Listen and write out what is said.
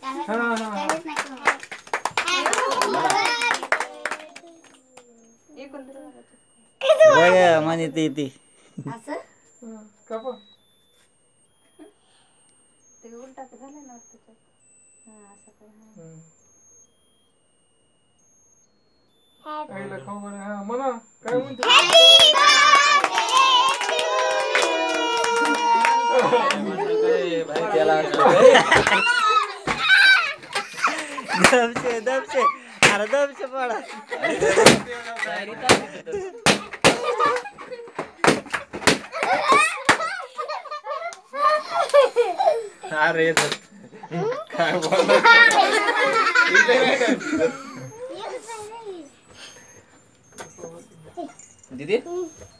बघा म्हणे ती असं ते उलटा झालं ना आईला खाऊ बरं. हा म्हणा काय म्हणते. दबशे दबशे अरे दबशे पडा अरे काय बोल दीदी